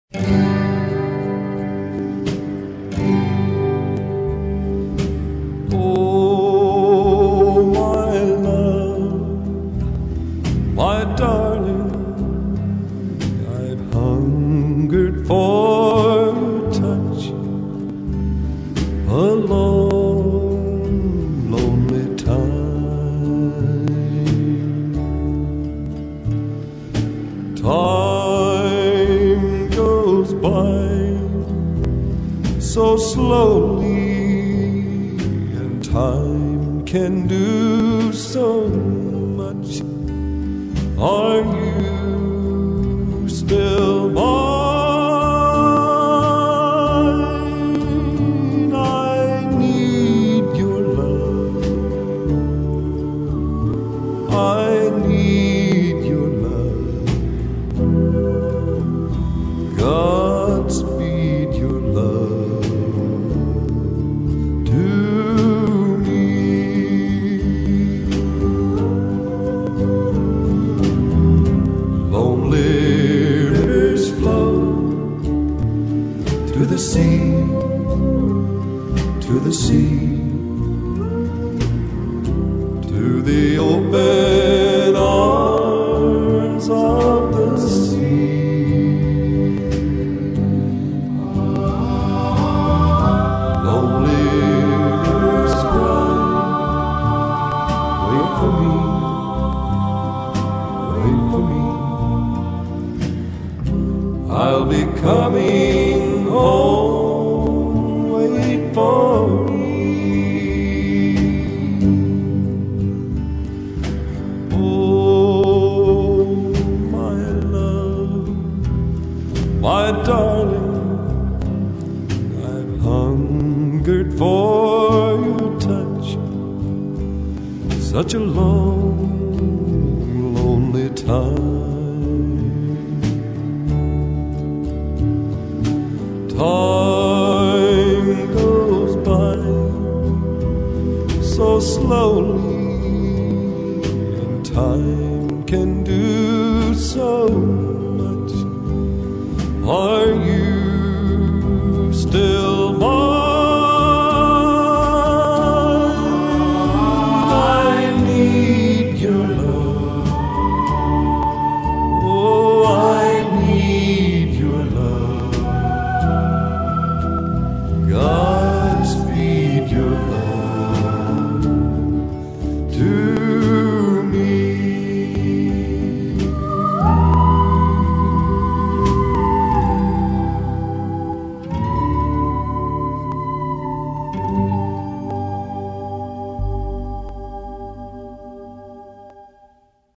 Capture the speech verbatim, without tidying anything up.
Oh, my love, my darling, I've hungered for your touch a long, lonely time. Time goes by so slowly, time can do so much. Are you still mine? I need your love. I need your love. Godspeed your love. Rivers flow to the sea, to the sea, to the open arms of the sea. Lonely rivers cry, wait for me, wait for me. I'll be coming home, wait for me. Oh, my love, my darling, I've hungered for your touch such a long, lonely time. Time goes by so slowly, and time can do so much. Are you still